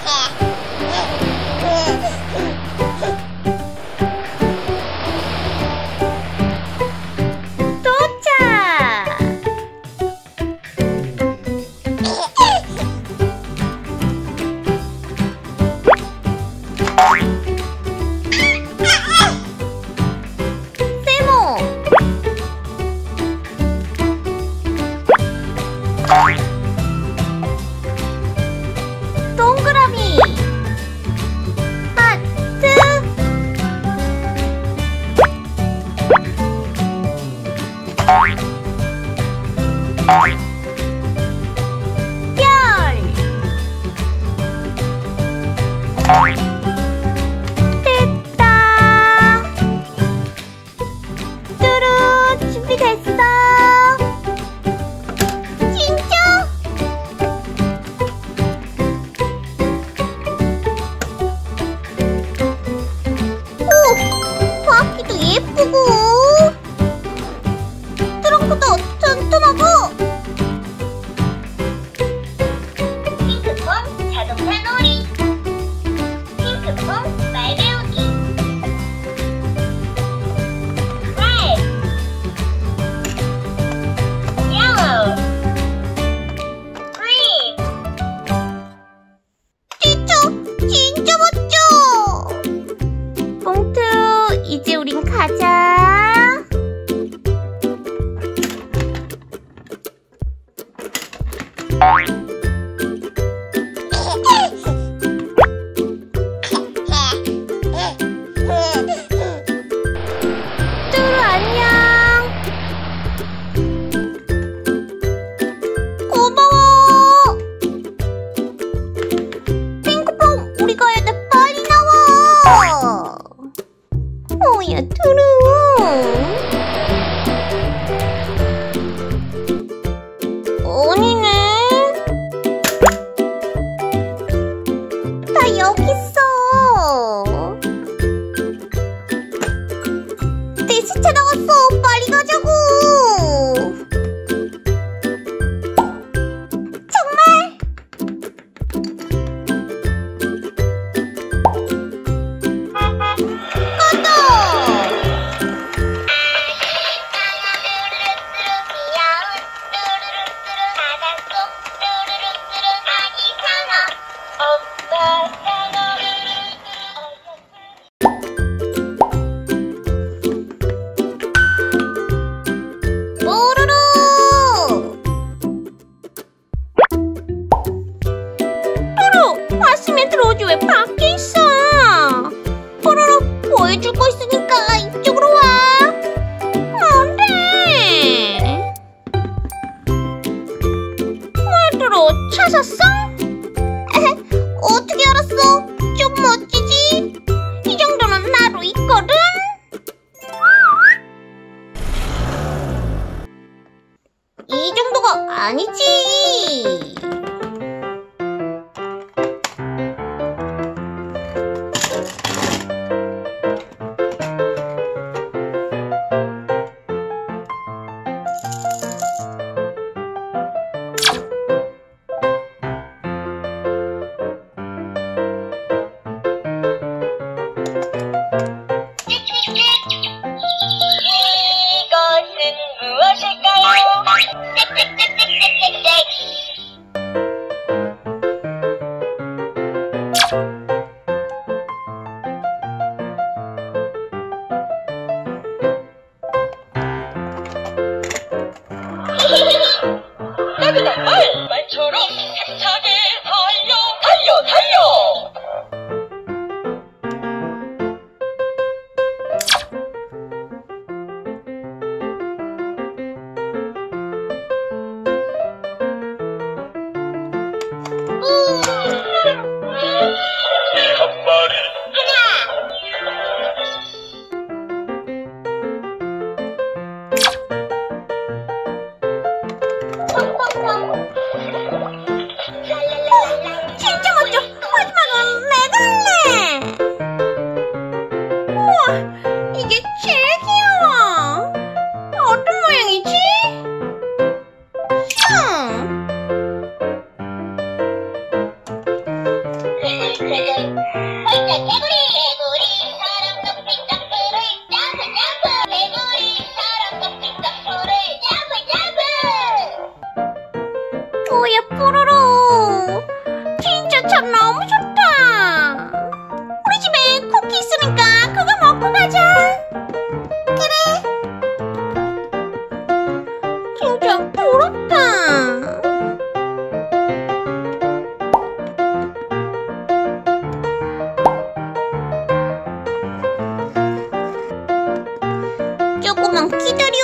동그라미 하트 별 됐다. 뚜루 준비됐어. 진짜? 오! 바퀴도 예쁘고 트렁크도 튼튼하고 핑크퐁 자동차 놀이 핑크퐁 말 배우기 Red Yellow Green 진짜 멋져. 봉투 이제 우린 가자. 뚜루 안녕. 고마워. 핑크퐁 우리 가야 돼. 빨리 나와. 뭐야 뚜루. 아니네. 다 여기 있어. 내 시체 나왔어. 빨리 가자고. 정말? 가자. 뽀로로! 뽀로로! 왔으면 들어오지 왜 밖에 있어? 뽀로로 보여줄 거 있으니까 이쪽으로 와. 안 돼. 얘들아 찾았어? 어떻게 알았어? 좀 멋지지? 이 정도는 나로 있거든? 이 정도가 아니지. 개구리 사람 높이 점프를 점프 개구리 사람 높이 점프를 점프 오야 뽀로로 진짜 참 너무 좋다. 우리 집에 쿠키 있으니까 그거 먹고 가자. 그래. 진짜 부럽다. 조금만 기다려.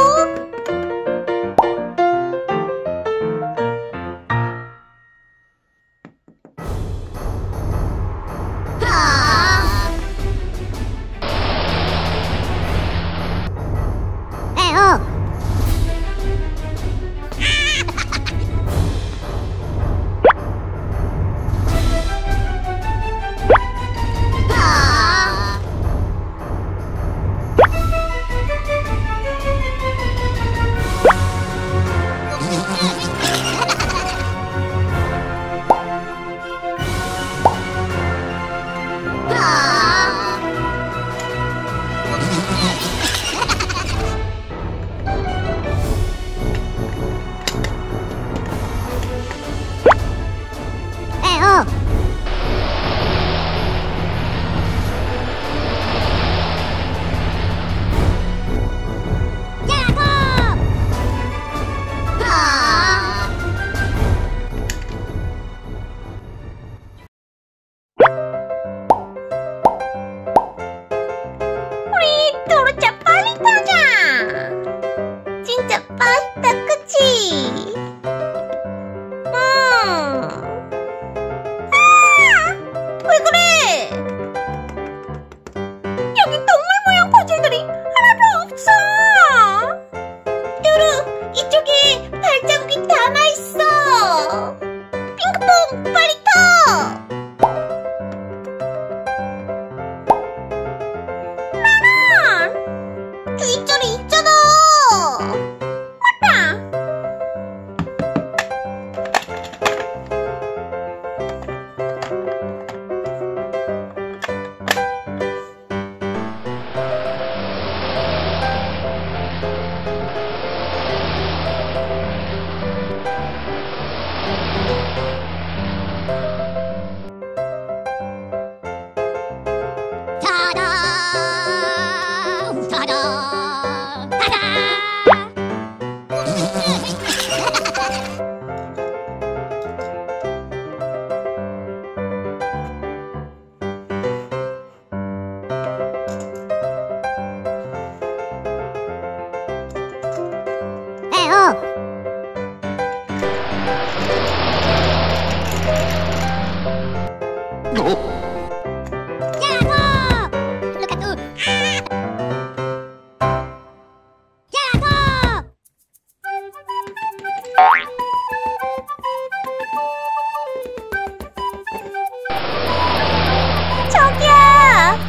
저기야!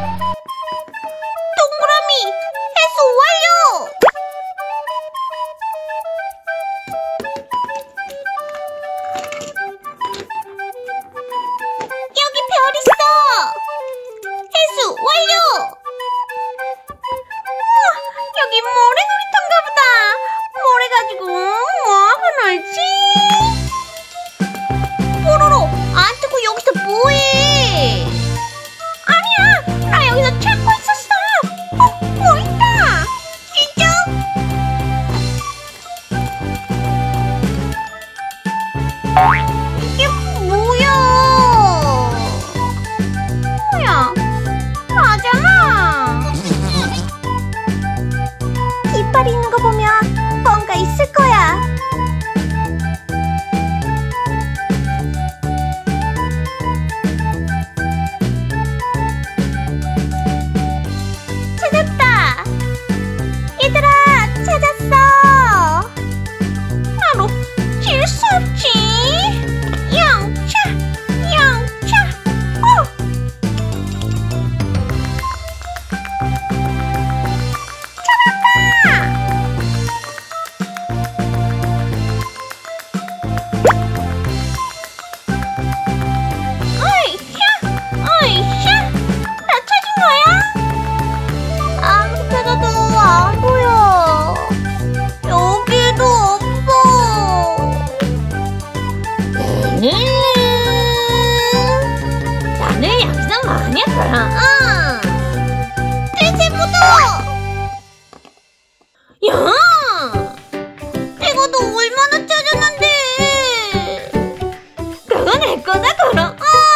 동그라미! 해수 완료! 여기 별이 아니야 그럼. 대세보다! 야! 이거 너 얼마나 짜증난데? 그거 내 거다 그럼.